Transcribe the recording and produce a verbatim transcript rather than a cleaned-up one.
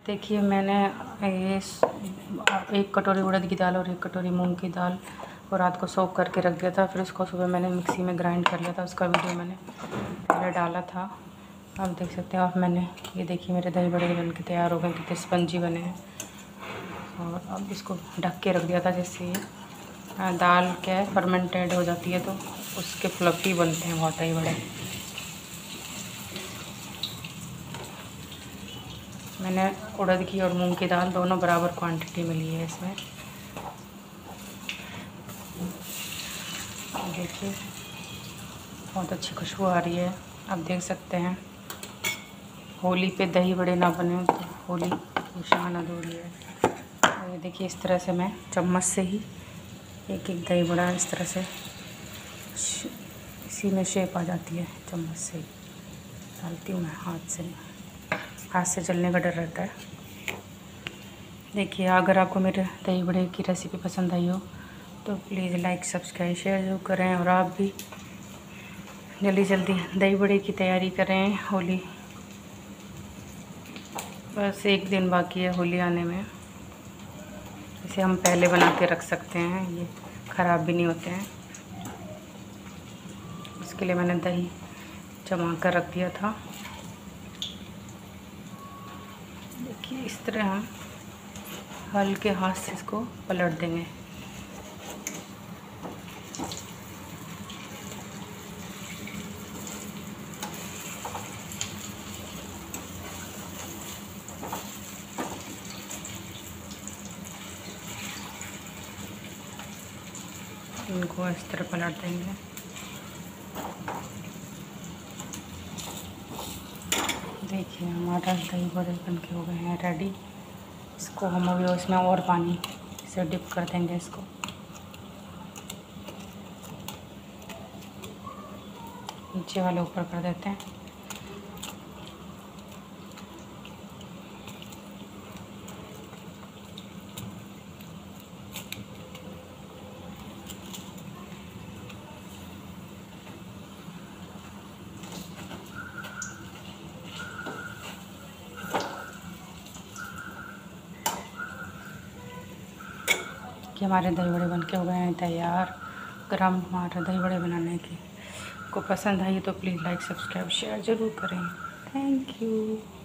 देखिए मैंने ये एक कटोरी उड़द की दाल और एक कटोरी मूंग की दाल को रात को सोक करके रख दिया था। फिर उसको सुबह मैंने मिक्सी में ग्राइंड कर लिया था। उसका वीडियो मैंने पहले डाला था, आप देख सकते हैं। और मैंने ये देखिए मेरे दही बड़े बन के तैयार हो गए, कितने स्पंजी बने हैं। और अब इसको ढक के रख दिया था, जिससे ये दाल क्या है फर्मेंटेड हो जाती है तो उसके फ्लफ़ी बनते हैं बहुत दही बड़े। मैंने उड़द की और मूंग की दाल दोनों बराबर क्वांटिटी में ली है इसमें। देखिए बहुत अच्छी खुशबू आ रही है, आप देख सकते हैं। होली पे दही बड़े ना बने तो होली निशान अधूरी है। और ये देखिए इस तरह से मैं चम्मच से ही एक एक दही बड़ा इस तरह से इसी में शेप आ जाती है, चम्मच से ही डालती हूँ मैं, हाथ से हाथ से जलने का डर रहता है। देखिए अगर आपको मेरे दही बड़े की रेसिपी पसंद आई हो तो प्लीज़ लाइक सब्सक्राइब शेयर जरूर करें। और आप भी जल्दी जल्दी दही बड़े की तैयारी करें। होली बस एक दिन बाकी है होली आने में। इसे हम पहले बना के रख सकते हैं, ये ख़राब भी नहीं होते हैं। उसके लिए मैंने दही जमा कर रख दिया था। देखिए इस तरह हम हल्के हाथ से इसको पलट देंगे। इनको इस तरह पलट देंगे। देखिए हमारा दही बड़े बन के हो गए हैं रेडी। इसको हम अभी उसमें और पानी से डिप कर देंगे। इसको नीचे वाले ऊपर कर देते हैं। कि हमारे दही बड़े बन के हो गए हैं तैयार। अगर हम हमारे दही बड़े बनाने की को पसंद आई तो प्लीज़ लाइक सब्सक्राइब शेयर ज़रूर करें। Thank you.